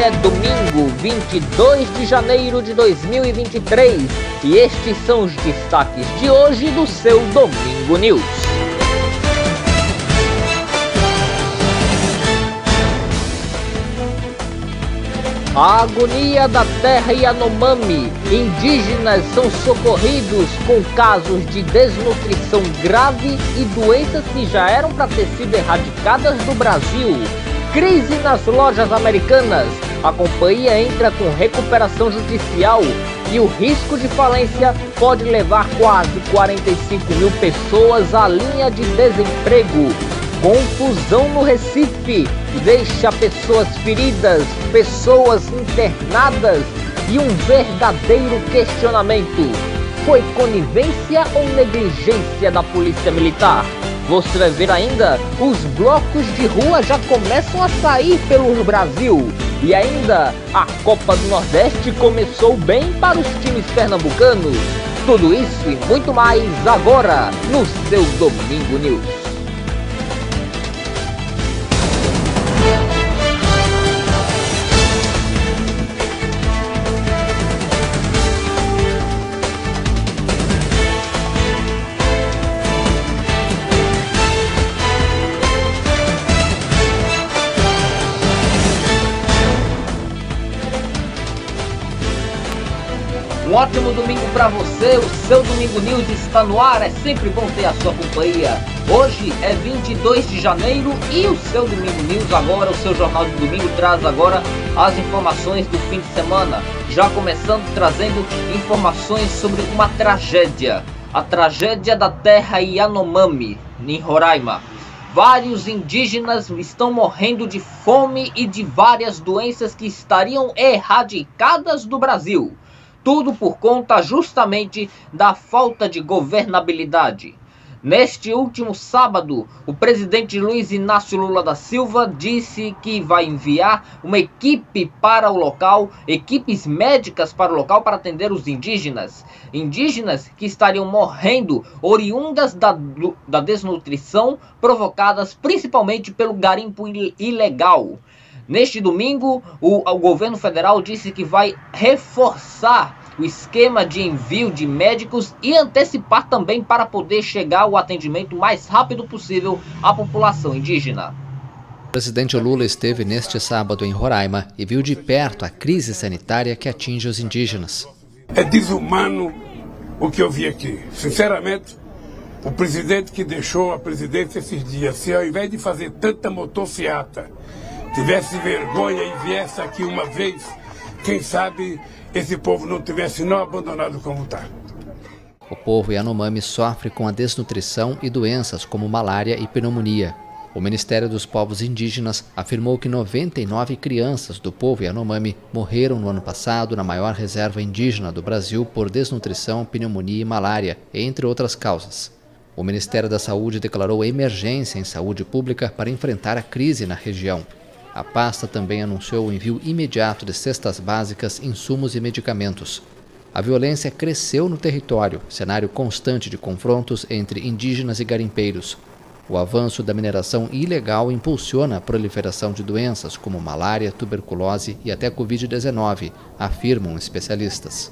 é domingo, 22 de janeiro de 2023 e estes são os destaques de hoje do seu Domingo News. A agonia da terra Yanomami. Indígenas são socorridos com casos de desnutrição grave e doenças que já eram para ter sido erradicadas do Brasil. Crise nas lojas americanas. A companhia entra com recuperação judicial e o risco de falência pode levar quase 45 mil pessoas à linha de desemprego. Confusão no Recife deixa pessoas feridas, pessoas internadas e um verdadeiro questionamento. Foi conivência ou negligência da polícia militar? Você vai ver ainda, os blocos de rua já começam a sair pelo Brasil. E ainda, a Copa do Nordeste começou bem para os times pernambucanos. Tudo isso e muito mais agora no seu Domingo News. Um ótimo domingo para você, o seu Domingo News está no ar, é sempre bom ter a sua companhia. Hoje é 22 de janeiro e o seu Domingo News agora, o seu jornal de domingo, traz agora as informações do fim de semana. Já começando trazendo informações sobre uma tragédia, a tragédia da terra Yanomami, em Roraima. Vários indígenas estão morrendo de fome e de várias doenças que estariam erradicadas do Brasil. Tudo por conta justamente da falta de governabilidade. Neste último sábado, o presidente Luiz Inácio Lula da Silva disse que vai enviar uma equipe para o local, equipes médicas para o local para atender os indígenas. Indígenas que estariam morrendo oriundas da desnutrição provocadas principalmente pelo garimpo ilegal. Neste domingo, o governo federal disse que vai reforçar o esquema de envio de médicos e antecipar também para poder chegar o atendimento mais rápido possível à população indígena. O presidente Lula esteve neste sábado em Roraima e viu de perto a crise sanitária que atinge os indígenas. É desumano o que eu vi aqui. Sinceramente, o presidente que deixou a presidência esses dias, se ao invés de fazer tanta motociata, tivesse vergonha e viesse aqui uma vez, quem sabe esse povo não tivesse não abandonado como está. O povo Yanomami sofre com a desnutrição e doenças como malária e pneumonia. O Ministério dos Povos Indígenas afirmou que 99 crianças do povo Yanomami morreram no ano passado na maior reserva indígena do Brasil por desnutrição, pneumonia e malária, entre outras causas. O Ministério da Saúde declarou emergência em saúde pública para enfrentar a crise na região. A pasta também anunciou o envio imediato de cestas básicas, insumos e medicamentos. A violência cresceu no território, cenário constante de confrontos entre indígenas e garimpeiros. O avanço da mineração ilegal impulsiona a proliferação de doenças como malária, tuberculose e até Covid-19, afirmam especialistas.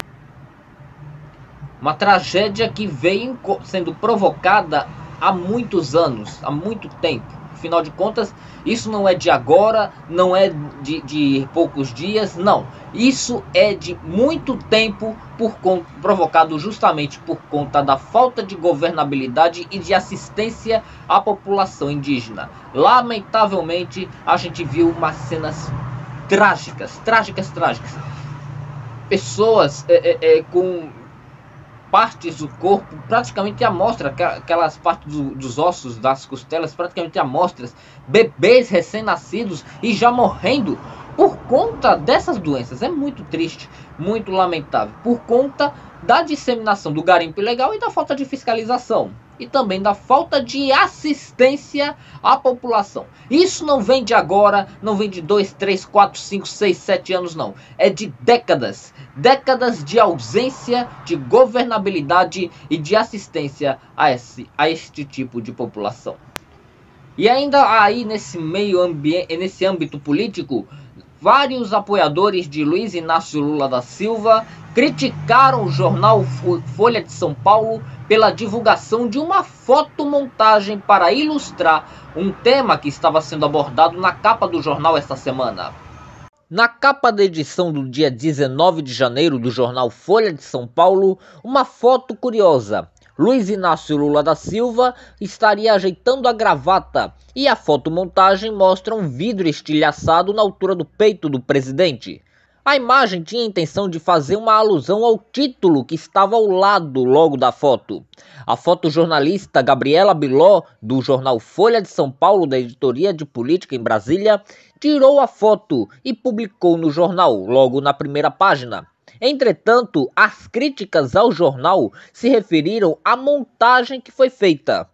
Uma tragédia que vem sendo provocada há muitos anos, há muito tempo. Afinal de contas, isso não é de agora, não é de poucos dias, não. Isso é de muito tempo provocado justamente por conta da falta de governabilidade e de assistência à população indígena. Lamentavelmente, a gente viu umas cenas trágicas. Pessoas com partes do corpo praticamente à mostra, aquelas partes dos ossos, das costelas praticamente à mostras, bebês recém-nascidos e já morrendo por conta dessas doenças. É muito triste, muito lamentável, por conta da disseminação do garimpo ilegal e da falta de fiscalização. E também da falta de assistência à população. Isso não vem de agora, não vem de 2, 3, 4, 5, 6, 7 anos, não. É de décadas. Décadas de ausência de governabilidade e de assistência a este tipo de população. E ainda aí nesse âmbito político, vários apoiadores de Luiz Inácio Lula da Silva criticaram o jornal Folha de São Paulo pela divulgação de uma fotomontagem para ilustrar um tema que estava sendo abordado na capa do jornal esta semana. Na capa da edição do dia 19 de janeiro do jornal Folha de São Paulo, uma foto curiosa. Luiz Inácio Lula da Silva estaria ajeitando a gravata e a fotomontagem mostra um vidro estilhaçado na altura do peito do presidente. A imagem tinha a intenção de fazer uma alusão ao título que estava ao lado logo da foto. A fotojornalista Gabriela Biló, do jornal Folha de São Paulo, da editoria de política em Brasília, tirou a foto e publicou no jornal, logo na primeira página. Entretanto, as críticas ao jornal se referiram à montagem que foi feita.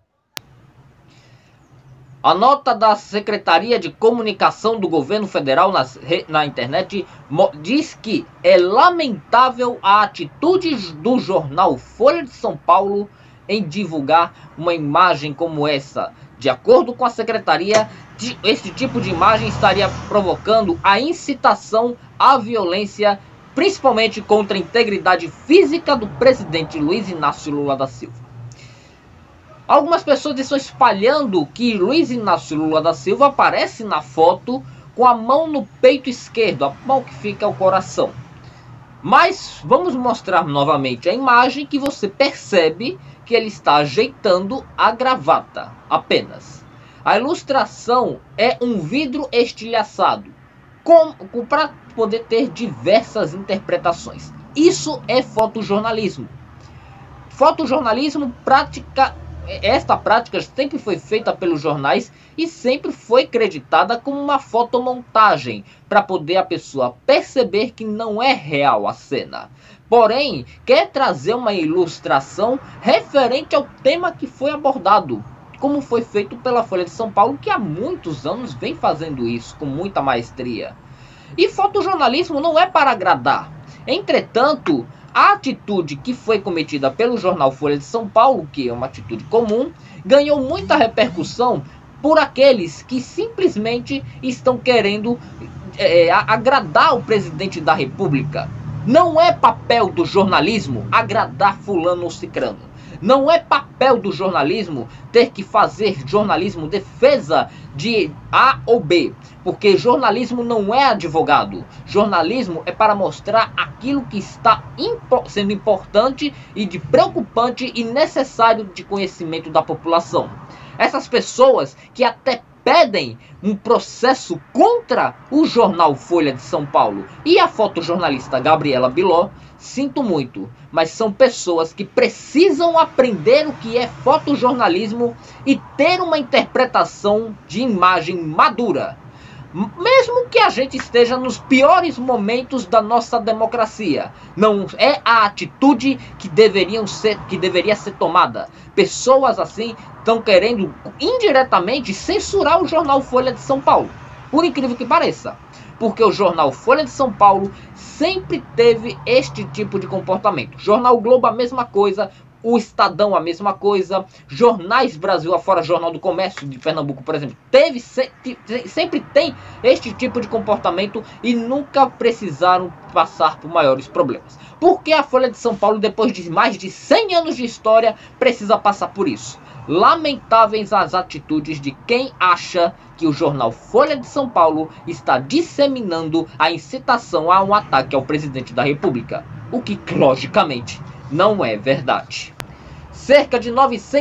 A nota da Secretaria de Comunicação do Governo Federal na internet diz que é lamentável a atitude do jornal Folha de São Paulo em divulgar uma imagem como essa. De acordo com a Secretaria, esse tipo de imagem estaria provocando a incitação à violência, principalmente contra a integridade física do presidente Luiz Inácio Lula da Silva. Algumas pessoas estão espalhando que Luiz Inácio Lula da Silva aparece na foto com a mão no peito esquerdo, a mão que fica ao coração. Mas vamos mostrar novamente a imagem que você percebe que ele está ajeitando a gravata apenas. A ilustração é um vidro estilhaçado, para poder ter diversas interpretações. Isso é fotojornalismo. Fotojornalismo esta prática sempre foi feita pelos jornais e sempre foi creditada como uma fotomontagem, para poder a pessoa perceber que não é real a cena. Porém, quer trazer uma ilustração referente ao tema que foi abordado, como foi feito pela Folha de São Paulo, que há muitos anos vem fazendo isso com muita maestria. E fotojornalismo não é para agradar. Entretanto, a atitude que foi cometida pelo jornal Folha de São Paulo, que é uma atitude comum, ganhou muita repercussão por aqueles que simplesmente estão querendo agradar o presidente da República. Não é papel do jornalismo agradar fulano ou cicrano. Não é papel do jornalismo ter que fazer jornalismo defesa de A ou B, porque jornalismo não é advogado. Jornalismo é para mostrar aquilo que está sendo importante e de preocupante e necessário de conhecimento da população. Essas pessoas que até pedem um processo contra o jornal Folha de São Paulo e a fotojornalista Gabriela Biló, sinto muito, mas são pessoas que precisam aprender o que é fotojornalismo e ter uma interpretação de imagem madura. Mesmo que a gente esteja nos piores momentos da nossa democracia, não é a atitude que deveria ser tomada. Pessoas assim estão querendo indiretamente censurar o jornal Folha de São Paulo, por incrível que pareça, porque o jornal Folha de São Paulo sempre teve este tipo de comportamento. Jornal Globo a mesma coisa, o Estadão a mesma coisa, jornais Brasil afora, Jornal do Comércio de Pernambuco, por exemplo, sempre tem este tipo de comportamento e nunca precisaram passar por maiores problemas. Por que a Folha de São Paulo, depois de mais de 100 anos de história, precisa passar por isso? Lamentáveis as atitudes de quem acha que o jornal Folha de São Paulo está disseminando a incitação a um ataque ao presidente da República, o que, logicamente, não é verdade. Cerca de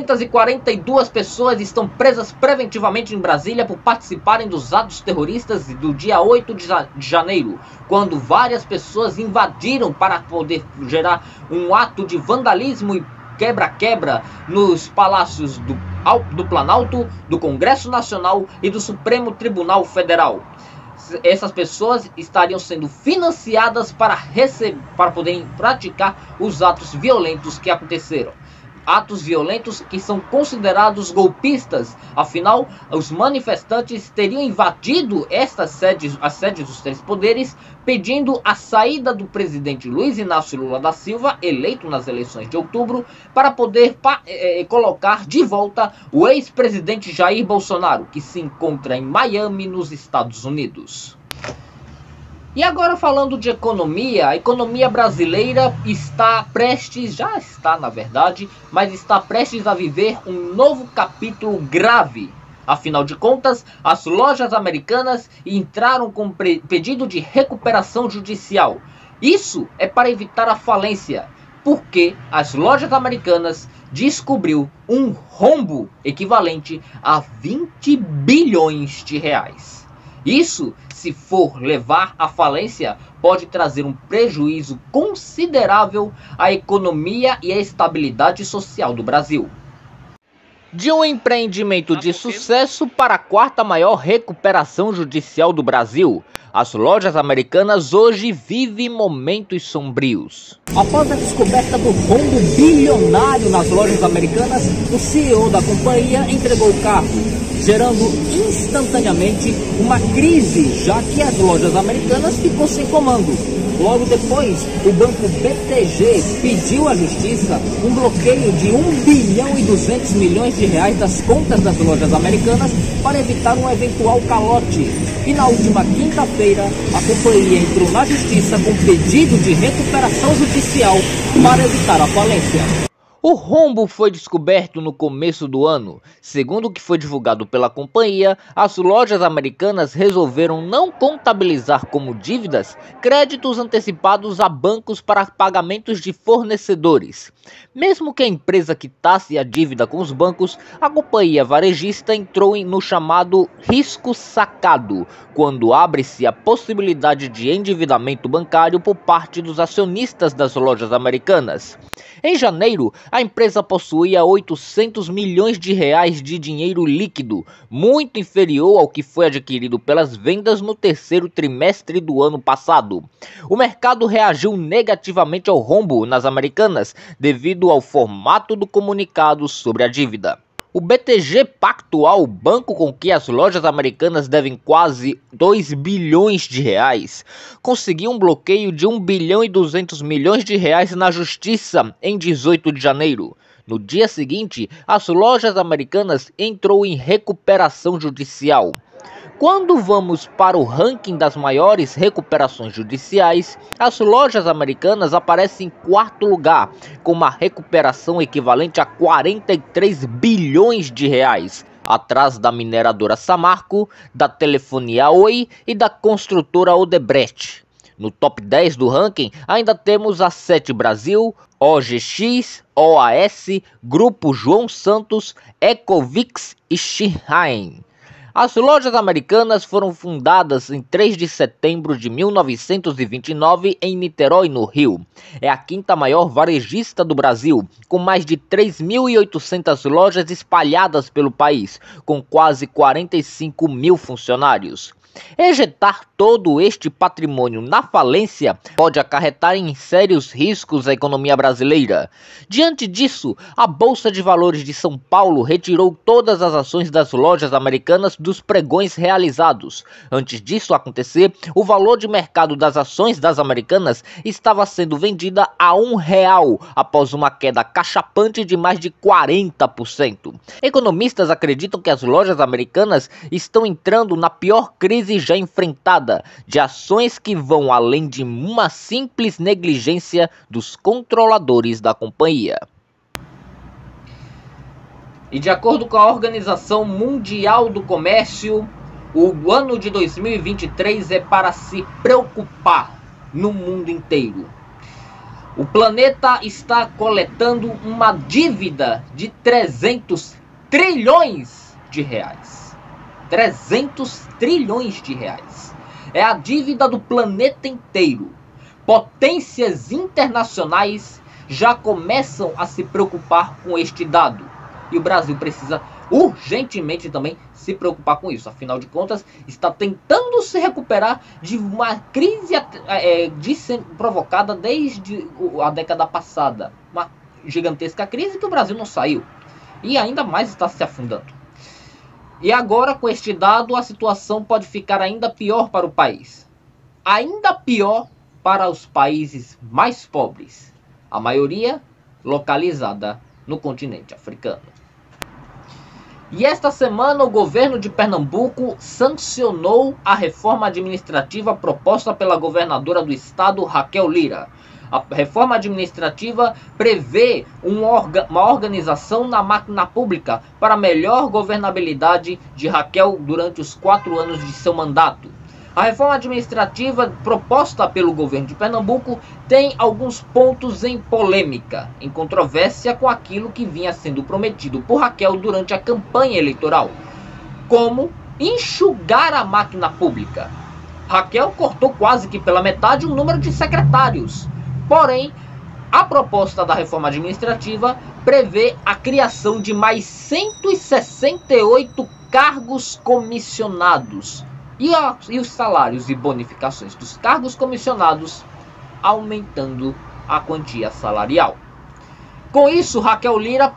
942 pessoas estão presas preventivamente em Brasília por participarem dos atos terroristas do dia 8 de janeiro, quando várias pessoas invadiram para poder gerar um ato de vandalismo e quebra-quebra nos palácios do Planalto, do Congresso Nacional e do Supremo Tribunal Federal. Essas pessoas estariam sendo financiadas para poderem praticar os atos violentos que aconteceram. Atos violentos que são considerados golpistas. Afinal, os manifestantes teriam invadido as sedes dos três poderes, pedindo a saída do presidente Luiz Inácio Lula da Silva, eleito nas eleições de outubro, para poder colocar de volta o ex-presidente Jair Bolsonaro, que se encontra em Miami, nos Estados Unidos. E agora falando de economia, a economia brasileira já está na verdade, mas está prestes a viver um novo capítulo grave. Afinal de contas, as lojas americanas entraram com pedido de recuperação judicial. Isso é para evitar a falência, porque as lojas americanas descobriu um rombo equivalente a 20 bilhões de reais. Isso, se for levar à falência, pode trazer um prejuízo considerável à economia e à estabilidade social do Brasil. De um empreendimento de sucesso para a quarta maior recuperação judicial do Brasil, as lojas americanas hoje vivem momentos sombrios. Após a descoberta do rombo bilionário nas lojas americanas, o CEO da companhia entregou o cargo, gerando instantaneamente uma crise, já que as lojas americanas ficou sem comando. Logo depois, o banco BTG pediu à justiça um bloqueio de 1 bilhão e 200 milhões de reais das contas das lojas americanas para evitar um eventual calote. E na última quinta-feira, a companhia entrou na justiça com pedido de recuperação judicial para evitar a falência. O rombo foi descoberto no começo do ano. Segundo o que foi divulgado pela companhia, as lojas americanas resolveram não contabilizar como dívidas créditos antecipados a bancos para pagamentos de fornecedores. Mesmo que a empresa quitasse a dívida com os bancos, a companhia varejista entrou no chamado risco sacado, quando abre-se a possibilidade de endividamento bancário por parte dos acionistas das lojas americanas. Em janeiro, a empresa possuía 800 milhões de reais de dinheiro líquido, muito inferior ao que foi adquirido pelas vendas no terceiro trimestre do ano passado. O mercado reagiu negativamente ao rombo nas americanas, devido ao formato do comunicado sobre a dívida. O BTG Pactual, banco com que as lojas americanas devem quase 2 bilhões de reais, conseguiu um bloqueio de 1 bilhão e 200 milhões de reais na justiça em 18 de janeiro. No dia seguinte, as lojas americanas entrou em recuperação judicial. Quando vamos para o ranking das maiores recuperações judiciais, as lojas americanas aparecem em quarto lugar, com uma recuperação equivalente a 43 bilhões de reais, atrás da mineradora Samarco, da telefonia Oi e da construtora Odebrecht. No top 10 do ranking ainda temos a Sete Brasil, OGX, OAS, Grupo João Santos, Ecovix e Shinhan. As lojas americanas foram fundadas em 3 de setembro de 1929 em Niterói, no Rio. É a quinta maior varejista do Brasil, com mais de 3.800 lojas espalhadas pelo país, com quase 45 mil funcionários. Ejetar todo este patrimônio na falência pode acarretar em sérios riscos à economia brasileira. Diante disso, a Bolsa de Valores de São Paulo retirou todas as ações das lojas americanas dos pregões realizados. Antes disso acontecer, o valor de mercado das ações das americanas estava sendo vendida a R$1 após uma queda cachapante de mais de 40%. Economistas acreditam que as lojas americanas estão entrando na pior crise já enfrentada, de ações que vão além de uma simples negligência dos controladores da companhia. E de acordo com a Organização Mundial do Comércio, o ano de 2023 é para se preocupar no mundo inteiro. O planeta está coletando uma dívida de 300 trilhões de reais. 300 trilhões de reais. É a dívida do planeta inteiro. Potências internacionais já começam a se preocupar com este dado. E o Brasil precisa urgentemente também se preocupar com isso. Afinal de contas, está tentando se recuperar de uma crise provocada desde a década passada. Uma gigantesca crise que o Brasil não saiu. E ainda mais está se afundando. E agora, com este dado, a situação pode ficar ainda pior para o país. Ainda pior para os países mais pobres. A maioria localizada no continente africano. E esta semana o governo de Pernambuco sancionou a reforma administrativa proposta pela governadora do estado, Raquel Lira. A reforma administrativa prevê uma organização na máquina pública para melhor governabilidade de Raquel durante os 4 anos de seu mandato. A reforma administrativa proposta pelo governo de Pernambuco tem alguns pontos em polêmica, em controvérsia com aquilo que vinha sendo prometido por Raquel durante a campanha eleitoral, como enxugar a máquina pública. Raquel cortou quase que pela metade o número de secretários. Porém, a proposta da reforma administrativa prevê a criação de mais 168 cargos comissionados. E os salários e bonificações dos cargos comissionados aumentando a quantia salarial. Com isso, Raquel Lira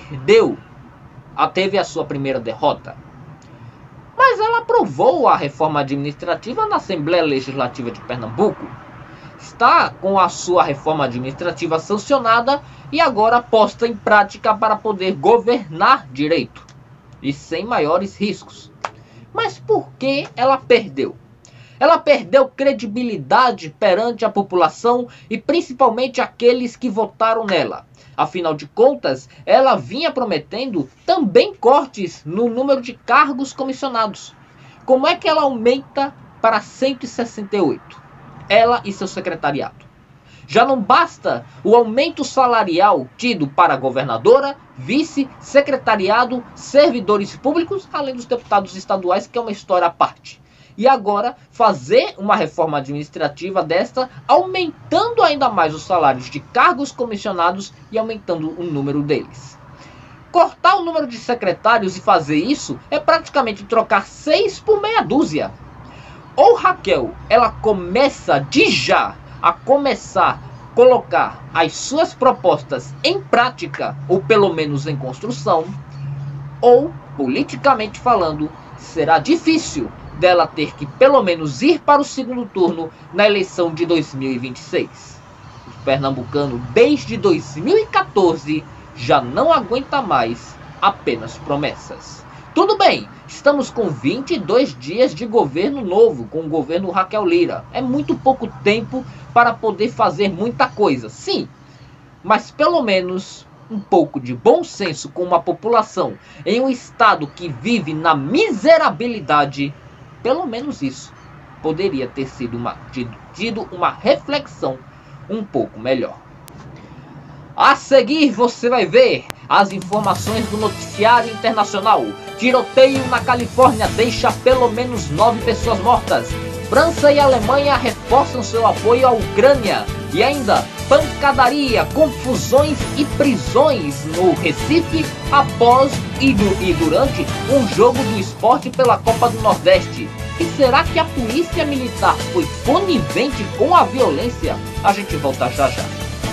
teve a sua primeira derrota. Mas ela aprovou a reforma administrativa na Assembleia Legislativa de Pernambuco. Está com a sua reforma administrativa sancionada e agora posta em prática para poder governar direito e sem maiores riscos. Mas por que ela perdeu? Ela perdeu credibilidade perante a população e principalmente aqueles que votaram nela. Afinal de contas, ela vinha prometendo também cortes no número de cargos comissionados. Como é que ela aumenta para 168? Ela e seu secretariado. Já não basta o aumento salarial tido para governadora, vice, secretariado, servidores públicos, além dos deputados estaduais, que é uma história à parte. E agora fazer uma reforma administrativa desta, aumentando ainda mais os salários de cargos comissionados e aumentando o número deles. Cortar o número de secretários e fazer isso é praticamente trocar 6 por meia dúzia. Ou Raquel, ela começa de já a colocar as suas propostas em prática, ou pelo menos em construção, ou, politicamente falando, será difícil dela ter que pelo menos ir para o segundo turno na eleição de 2026. O pernambucano, desde 2014, já não aguenta mais apenas promessas. Tudo bem, estamos com 22 dias de governo novo, com o governo Raquel Lira. É muito pouco tempo para poder fazer muita coisa, sim. Mas pelo menos um pouco de bom senso com uma população em um estado que vive na miserabilidade, pelo menos isso poderia ter sido tido uma reflexão um pouco melhor. A seguir você vai ver as informações do noticiário internacional. Tiroteio na Califórnia deixa pelo menos 9 pessoas mortas. França e Alemanha reforçam seu apoio à Ucrânia. E ainda, pancadaria, confusões e prisões no Recife após e durante um jogo do esporte pela Copa do Nordeste. E será que a polícia militar foi conivente com a violência? A gente volta já já.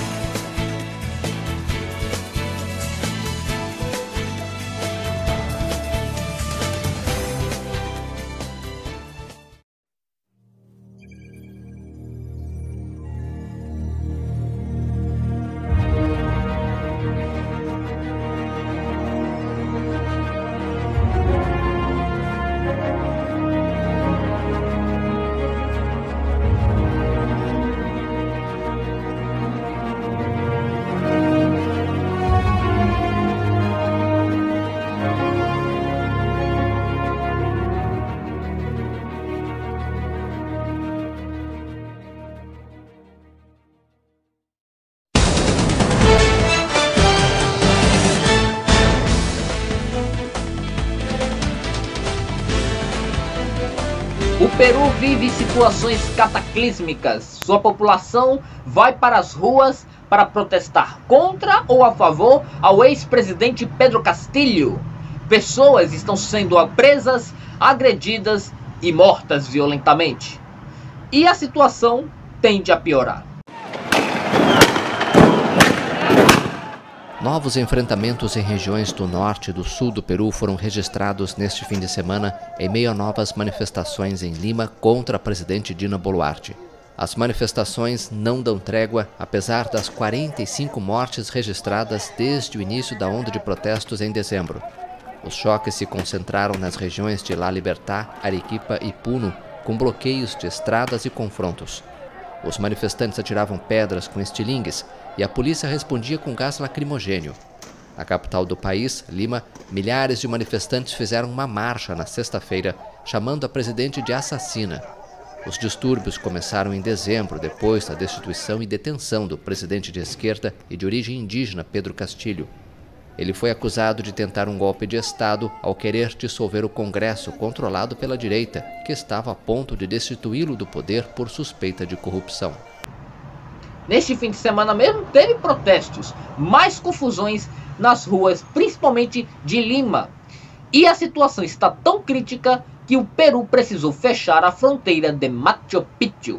O Peru vive situações cataclísmicas. Sua população vai para as ruas para protestar contra ou a favor ao ex-presidente Pedro Castillo. Pessoas estão sendo presas, agredidas e mortas violentamente. E a situação tende a piorar. Novos enfrentamentos em regiões do norte e do sul do Peru foram registrados neste fim de semana em meio a novas manifestações em Lima contra a presidente Dina Boluarte. As manifestações não dão trégua, apesar das 45 mortes registradas desde o início da onda de protestos em dezembro. Os choques se concentraram nas regiões de La Libertad, Arequipa e Puno, com bloqueios de estradas e confrontos. Os manifestantes atiravam pedras com estilingues e a polícia respondia com gás lacrimogênio. Na capital do país, Lima, milhares de manifestantes fizeram uma marcha na sexta-feira, chamando a presidente de assassina. Os distúrbios começaram em dezembro, depois da destituição e detenção do presidente de esquerda e de origem indígena Pedro Castilho. Ele foi acusado de tentar um golpe de Estado ao querer dissolver o Congresso controlado pela direita, que estava a ponto de destituí-lo do poder por suspeita de corrupção. Neste fim de semana mesmo teve protestos, mais confusões nas ruas, principalmente de Lima. E a situação está tão crítica que o Peru precisou fechar a fronteira de Machu Picchu.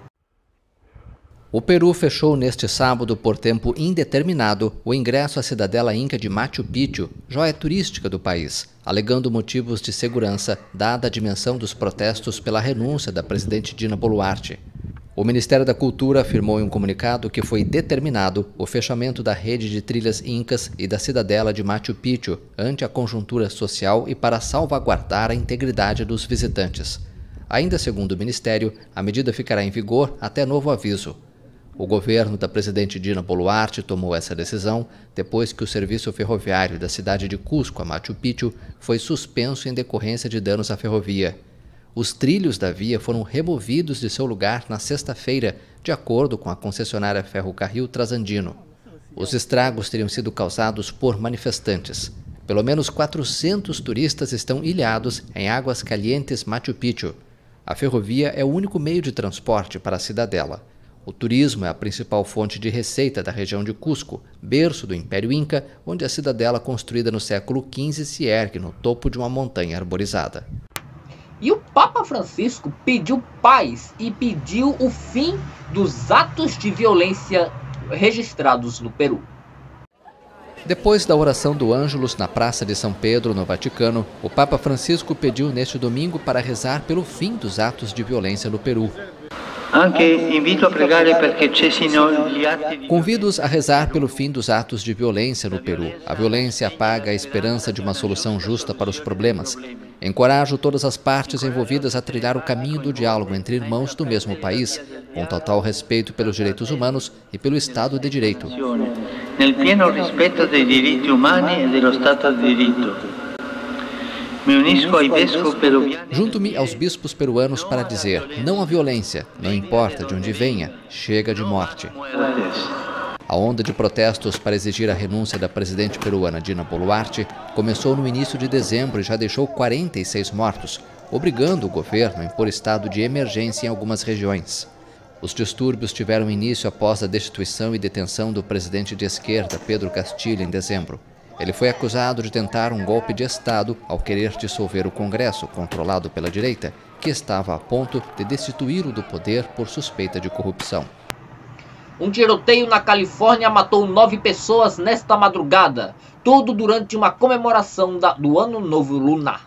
O Peru fechou neste sábado por tempo indeterminado o ingresso à cidadela inca de Machu Picchu, joia turística do país, alegando motivos de segurança, dada a dimensão dos protestos pela renúncia da presidente Dina Boluarte. O Ministério da Cultura afirmou em um comunicado que foi determinado o fechamento da rede de trilhas incas e da cidadela de Machu Picchu ante a conjuntura social e para salvaguardar a integridade dos visitantes. Ainda segundo o Ministério, a medida ficará em vigor até novo aviso. O governo da presidente Dina Boluarte tomou essa decisão depois que o serviço ferroviário da cidade de Cusco a Machu Picchu foi suspenso em decorrência de danos à ferrovia. Os trilhos da via foram removidos de seu lugar na sexta-feira, de acordo com a concessionária Ferrocarril Transandino. Os estragos teriam sido causados por manifestantes. Pelo menos 400 turistas estão ilhados em Águas Calientes, Machu Picchu. A ferrovia é o único meio de transporte para a cidadela. O turismo é a principal fonte de receita da região de Cusco, berço do Império Inca, onde a cidadela construída no século XV se ergue no topo de uma montanha arborizada. E o Papa Francisco pediu paz e pediu o fim dos atos de violência registrados no Peru. Depois da oração do Ângelus na Praça de São Pedro, no Vaticano, o Papa Francisco pediu neste domingo para rezar pelo fim dos atos de violência no Peru. Convido-os a rezar pelo fim dos atos de violência no Peru. A violência apaga a esperança de uma solução justa para os problemas. Encorajo todas as partes envolvidas a trilhar o caminho do diálogo entre irmãos do mesmo país, com total respeito pelos direitos humanos e pelo Estado de Direito. Nel pieno rispetto dei diritti umani e dello Stato di diritto. Junto-me aos bispos peruanos para dizer: não à violência, não importa de onde venha, chega de morte. A onda de protestos para exigir a renúncia da presidente peruana Dina Boluarte começou no início de dezembro e já deixou 46 mortos, obrigando o governo a impor estado de emergência em algumas regiões. Os distúrbios tiveram início após a destituição e detenção do presidente de esquerda Pedro Castilho em dezembro. Ele foi acusado de tentar um golpe de Estado ao querer dissolver o Congresso, controlado pela direita, que estava a ponto de destituí-lo do poder por suspeita de corrupção. Um tiroteio na Califórnia matou 9 pessoas nesta madrugada, tudo durante uma comemoração do Ano Novo Lunar.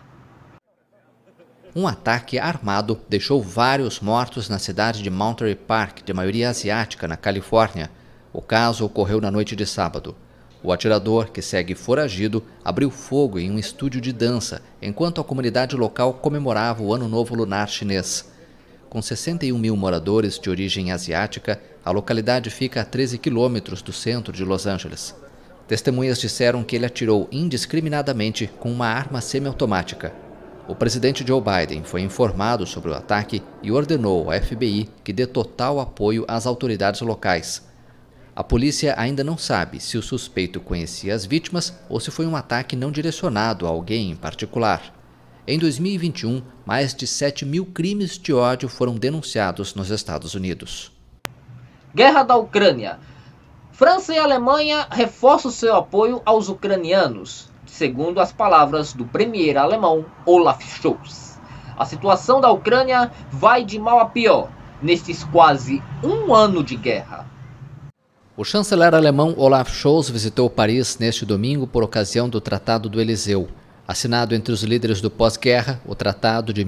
Um ataque armado deixou vários mortos na cidade de Monterey Park, de maioria asiática, na Califórnia. O caso ocorreu na noite de sábado. O atirador, que segue foragido, abriu fogo em um estúdio de dança, enquanto a comunidade local comemorava o Ano Novo Lunar chinês. Com 61 mil moradores de origem asiática, a localidade fica a 13 quilômetros do centro de Los Angeles. Testemunhas disseram que ele atirou indiscriminadamente com uma arma semiautomática. O presidente Joe Biden foi informado sobre o ataque e ordenou ao FBI que dê total apoio às autoridades locais. A polícia ainda não sabe se o suspeito conhecia as vítimas ou se foi um ataque não direcionado a alguém em particular. Em 2021, mais de 7 mil crimes de ódio foram denunciados nos Estados Unidos. Guerra da Ucrânia. França e Alemanha reforçam seu apoio aos ucranianos, segundo as palavras do premier alemão Olaf Scholz. A situação da Ucrânia vai de mal a pior nestes quase um ano de guerra. O chanceler alemão Olaf Scholz visitou Paris neste domingo por ocasião do Tratado do Eliseu. Assinado entre os líderes do pós-guerra, o Tratado de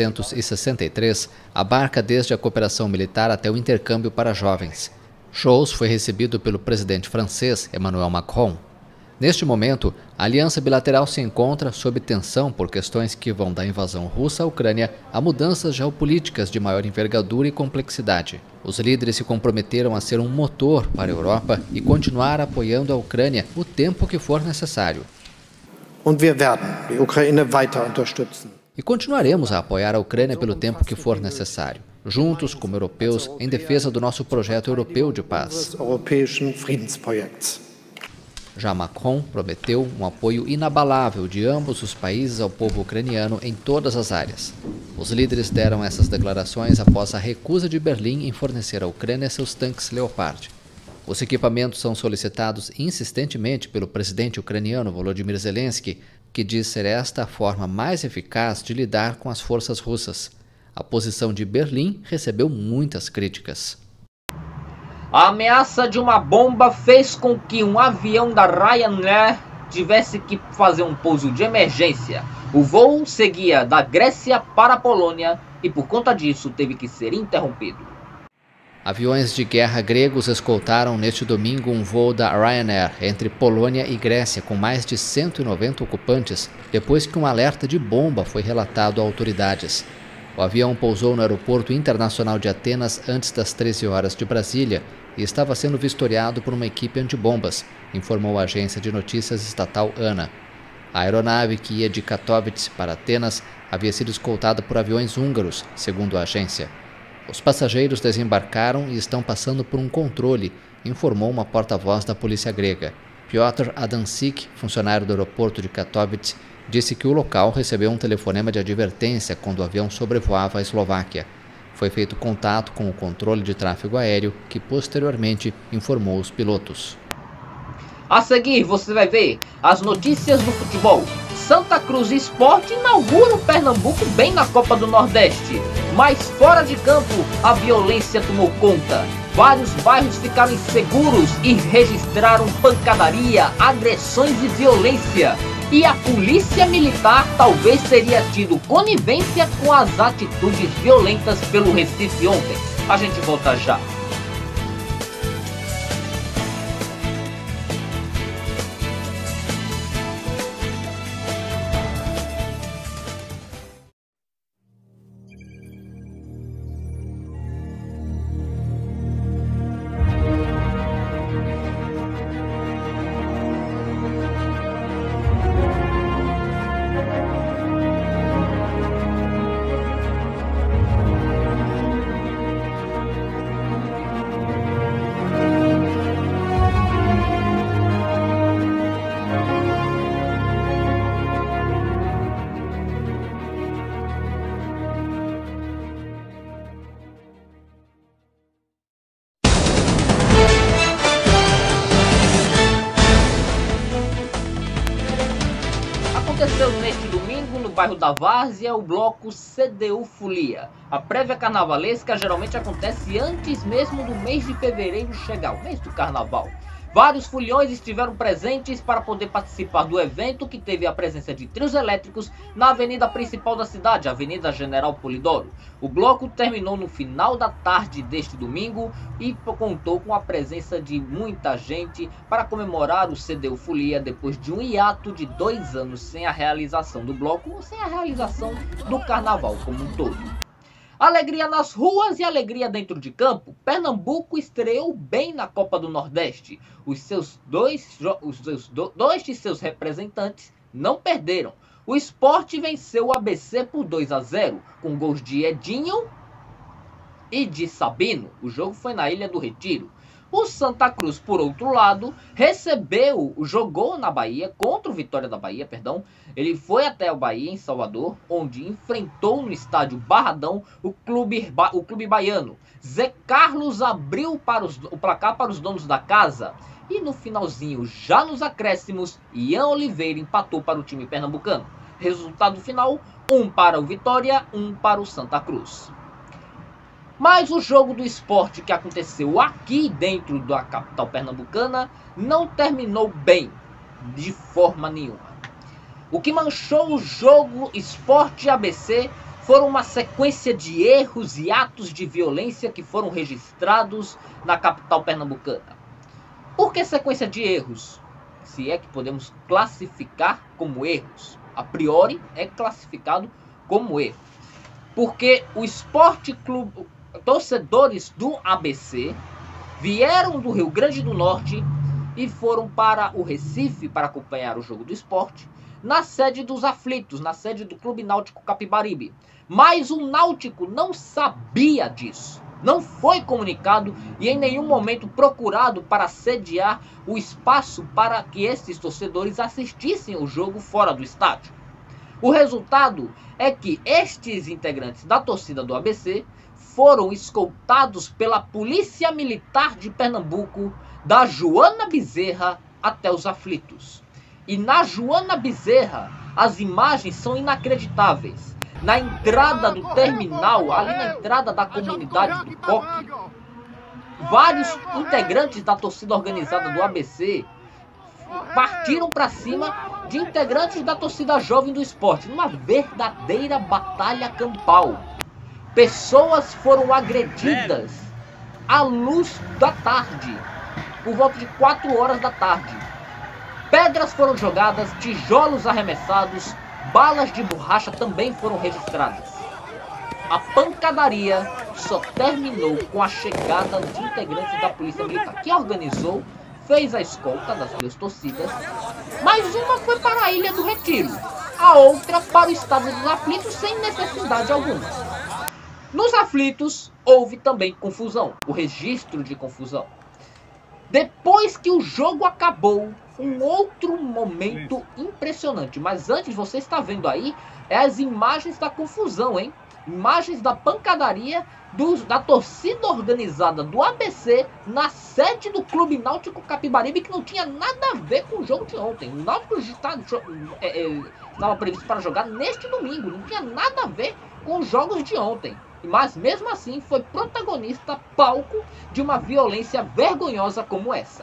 1963 abarca desde a cooperação militar até o intercâmbio para jovens. Scholz foi recebido pelo presidente francês Emmanuel Macron. Neste momento, a aliança bilateral se encontra sob tensão por questões que vão da invasão russa à Ucrânia a mudanças geopolíticas de maior envergadura e complexidade. Os líderes se comprometeram a ser um motor para a Europa e continuar apoiando a Ucrânia o tempo que for necessário. E continuaremos a apoiar a Ucrânia pelo tempo que for necessário, juntos como europeus em defesa do nosso projeto europeu de paz. Já Macron prometeu um apoio inabalável de ambos os países ao povo ucraniano em todas as áreas. Os líderes deram essas declarações após a recusa de Berlim em fornecer à Ucrânia seus tanques Leopard. Os equipamentos são solicitados insistentemente pelo presidente ucraniano Volodymyr Zelensky, que diz ser esta a forma mais eficaz de lidar com as forças russas. A posição de Berlim recebeu muitas críticas. A ameaça de uma bomba fez com que um avião da Ryanair tivesse que fazer um pouso de emergência. O voo seguia da Grécia para a Polônia e por conta disso teve que ser interrompido. Aviões de guerra gregos escoltaram neste domingo um voo da Ryanair entre Polônia e Grécia com mais de 190 ocupantes, depois que um alerta de bomba foi relatado a autoridades. O avião pousou no aeroporto internacional de Atenas antes das 13 horas de Brasília e estava sendo vistoriado por uma equipe antibombas, informou a agência de notícias estatal ANA. A aeronave que ia de Katowice para Atenas havia sido escoltada por aviões húngaros, segundo a agência. Os passageiros desembarcaram e estão passando por um controle, informou uma porta-voz da polícia grega. Piotr Adamczyk, funcionário do aeroporto de Katowice, disse que o local recebeu um telefonema de advertência quando o avião sobrevoava a Eslováquia. Foi feito contato com o controle de tráfego aéreo, que posteriormente informou os pilotos. A seguir você vai ver as notícias do futebol. Santa Cruz Esporte inaugura o Pernambuco bem na Copa do Nordeste. Mas fora de campo, a violência tomou conta. Vários bairros ficaram inseguros e registraram pancadaria, agressões e violência. E a polícia militar talvez teria tido conivência com as atitudes violentas pelo Recife ontem. A gente volta já. Aconteceu neste domingo no bairro da Várzea o bloco CDU Folia. A prévia carnavalesca geralmente acontece antes mesmo do mês de fevereiro chegar, o mês do carnaval. Vários foliões estiveram presentes para poder participar do evento, que teve a presença de trios elétricos na avenida principal da cidade, Avenida General Polidoro. O bloco terminou no final da tarde deste domingo e contou com a presença de muita gente para comemorar o CDU Folia depois de um hiato de 2 anos sem a realização do bloco, sem a realização do carnaval como um todo. Alegria nas ruas e alegria dentro de campo. Pernambuco estreou bem na Copa do Nordeste. Dois de seus representantes não perderam. O Sport venceu o ABC por 2-0, com gols de Edinho e de Sabino. O jogo foi na Ilha do Retiro. O Santa Cruz, por outro lado, jogou na Bahia, contra o Vitória da Bahia, perdão. Ele foi até o Bahia, em Salvador, onde enfrentou no estádio Barradão o clube baiano. Zé Carlos abriu o placar para os donos da casa. E no finalzinho, já nos acréscimos, Ian Oliveira empatou para o time pernambucano. Resultado final, 1 para o Vitória, 1 para o Santa Cruz. Mas o jogo do Sport que aconteceu aqui dentro da capital pernambucana não terminou bem, de forma nenhuma. O que manchou o jogo Sport ABC foram uma sequência de erros e atos de violência que foram registrados na capital pernambucana. Por que sequência de erros? se é que podemos classificar como erros. A priori é classificado como erro. Porque o Sport Clube, torcedores do ABC, vieram do Rio Grande do Norte e foram para o Recife para acompanhar o jogo do Sport, na sede dos aflitos, na sede do Clube Náutico Capibaribe. Mas o Náutico não sabia disso. Não foi comunicado e em nenhum momento procurado para sediar o espaço para que esses torcedores assistissem o jogo fora do estádio. O resultado é que estes integrantes da torcida do ABC foram escoltados pela Polícia Militar de Pernambuco, da Joana Bezerra até os aflitos. E na Joana Bezerra, as imagens são inacreditáveis. Na entrada do terminal, ali na entrada da comunidade do Coque, vários integrantes da torcida organizada do ABC partiram para cima de integrantes da torcida jovem do Sport, numa verdadeira batalha campal. Pessoas foram agredidas à luz da tarde, por volta de 4 horas da tarde. Pedras foram jogadas, tijolos arremessados, balas de borracha também foram registradas. A pancadaria só terminou com a chegada de integrantes da Polícia Militar, que organizou, fez a escolta das duas torcidas, mas uma foi para a Ilha do Retiro, a outra para o estado dos aflitos sem necessidade alguma. Nos aflitos houve também confusão, o registro de confusão. Depois que o jogo acabou, um outro momento impressionante. Mas antes, você está vendo aí as imagens da confusão, hein? Imagens da pancadaria da torcida organizada do ABC na sede do Clube Náutico Capibaribe, que não tinha nada a ver com o jogo de ontem. O Náutico estava previsto para jogar neste domingo, não tinha nada a ver com os jogos de ontem. Mas mesmo assim foi protagonista, palco de uma violência vergonhosa como essa.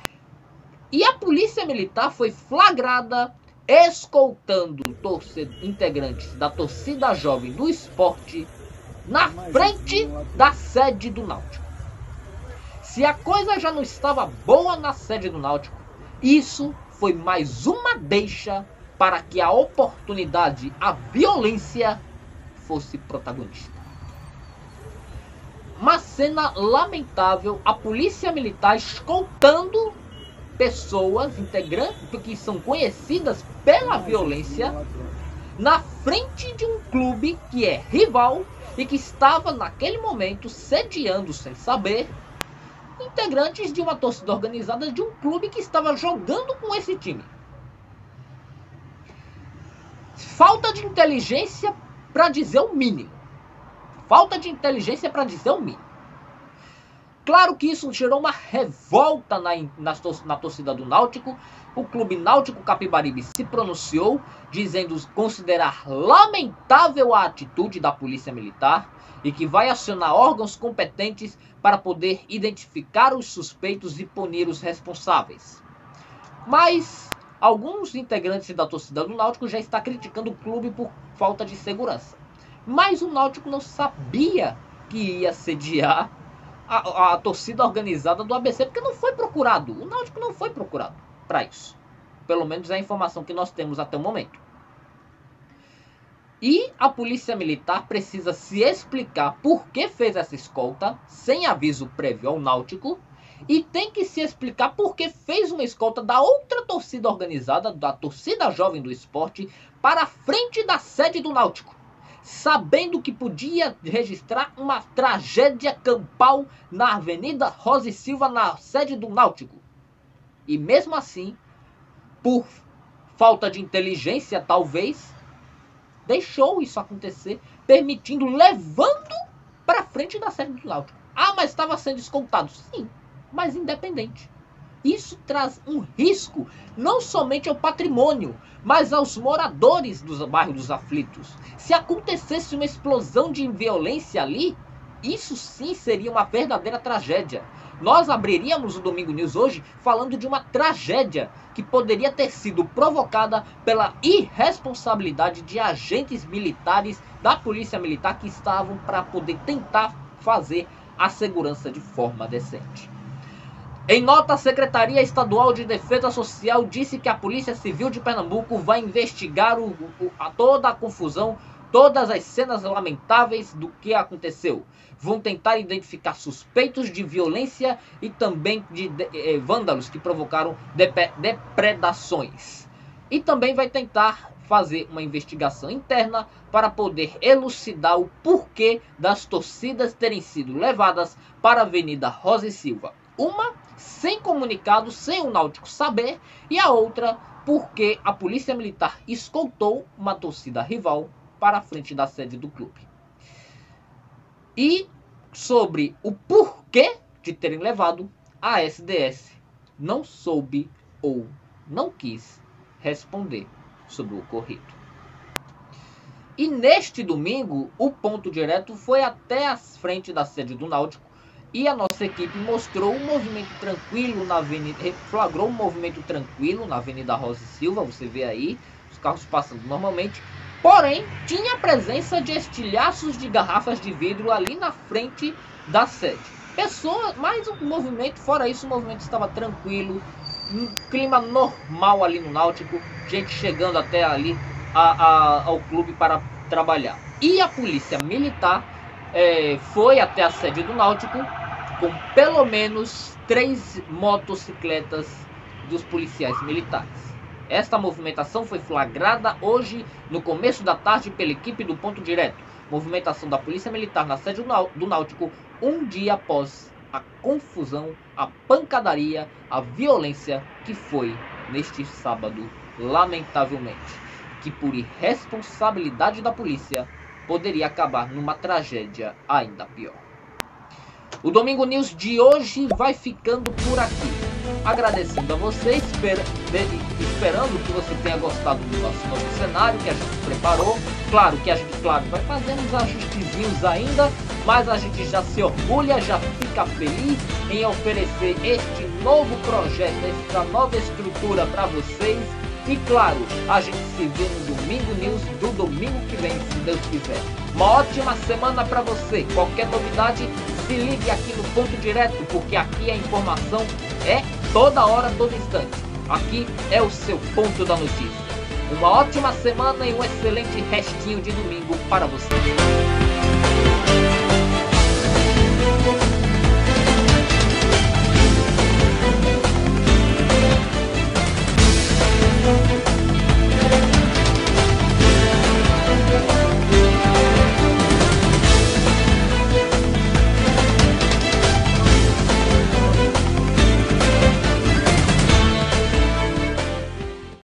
E a Polícia Militar foi flagrada escoltando integrantes da torcida jovem do Sport na frente da sede do Náutico. Se a coisa já não estava boa na sede do Náutico, isso foi mais uma deixa para que a oportunidade, a violência, fosse protagonista. Uma cena lamentável, a Polícia Militar escoltando pessoas integrantes que são conhecidas pela violência na frente de um clube que é rival e que estava naquele momento sediando, sem saber, integrantes de uma torcida organizada de um clube que estava jogando com esse time. Falta de inteligência para dizer o mínimo. Falta de inteligência para dizer o mínimo. Claro que isso gerou uma revolta na torcida do Náutico. O Clube Náutico Capibaribe se pronunciou, dizendo considerar lamentável a atitude da Polícia Militar e que vai acionar órgãos competentes para poder identificar os suspeitos e punir os responsáveis. Mas alguns integrantes da torcida do Náutico já estão criticando o clube por falta de segurança. Mas o Náutico não sabia que ia sediar a torcida organizada do ABC, porque não foi procurado. O Náutico não foi procurado para isso. Pelo menos é a informação que nós temos até o momento. E a Polícia Militar precisa se explicar por que fez essa escolta sem aviso prévio ao Náutico. E tem que se explicar por que fez uma escolta da outra torcida organizada, da torcida jovem do Sport, para a frente da sede do Náutico, sabendo que podia registrar uma tragédia campal na Avenida Rosa e Silva, na sede do Náutico. E mesmo assim, por falta de inteligência talvez, deixou isso acontecer, permitindo, levando para frente da sede do Náutico. Ah, mas estava sendo escoltado. Sim, mas independente. Isso traz um risco, não somente ao patrimônio, mas aos moradores dos bairros dos aflitos. Se acontecesse uma explosão de violência ali, isso sim seria uma verdadeira tragédia. Nós abriríamos o Domingo News hoje falando de uma tragédia que poderia ter sido provocada pela irresponsabilidade de agentes militares da Polícia Militar que estavam para poder tentar fazer a segurança de forma decente. Em nota, a Secretaria Estadual de Defesa Social disse que a Polícia Civil de Pernambuco vai investigar toda a confusão, todas as cenas lamentáveis do que aconteceu. Vão tentar identificar suspeitos de violência e também de vândalos que provocaram depredações. E também vai tentar fazer uma investigação interna para poder elucidar o porquê das torcidas terem sido levadas para a Avenida Rosa e Silva. Uma sem comunicado, sem o Náutico saber, e a outra porque a Polícia Militar escoltou uma torcida rival para a frente da sede do clube. E sobre o porquê de terem levado, a SDS não soube ou não quis responder sobre o ocorrido. E neste domingo, o Ponto Direto foi até a frente da sede do Náutico e a nossa equipe mostrou um movimento tranquilo na avenida, flagrou um movimento tranquilo na Avenida Rosa e Silva, você vê aí, os carros passando normalmente, porém tinha a presença de estilhaços de garrafas de vidro ali na frente da sede. Pessoas, mas o movimento, fora isso, o movimento estava tranquilo, um clima normal ali no Náutico, gente chegando até ali ao clube para trabalhar. E a Polícia Militar foi até a sede do Náutico com pelo menos 3 motocicletas dos policiais militares. Esta movimentação foi flagrada hoje no começo da tarde pela equipe do Ponto Direto. Movimentação da Polícia Militar na sede do Náutico um dia após a confusão, a pancadaria, a violência que foi neste sábado, lamentavelmente, que por irresponsabilidade da polícia poderia acabar numa tragédia ainda pior. O Domingo News de hoje vai ficando por aqui. Agradecendo a você, esperando que você tenha gostado do nosso novo cenário que a gente preparou. Claro que a gente vai fazendo uns ajustezinhos ainda, mas a gente já se orgulha, já fica feliz em oferecer este novo projeto, essa nova estrutura para vocês. E claro, a gente se vê no Domingo News do domingo que vem, se Deus quiser. Uma ótima semana para você. Qualquer novidade, se ligue aqui no Ponto Direto, porque aqui a informação é toda hora, todo instante. Aqui é o seu ponto da notícia. Uma ótima semana e um excelente restinho de domingo para você.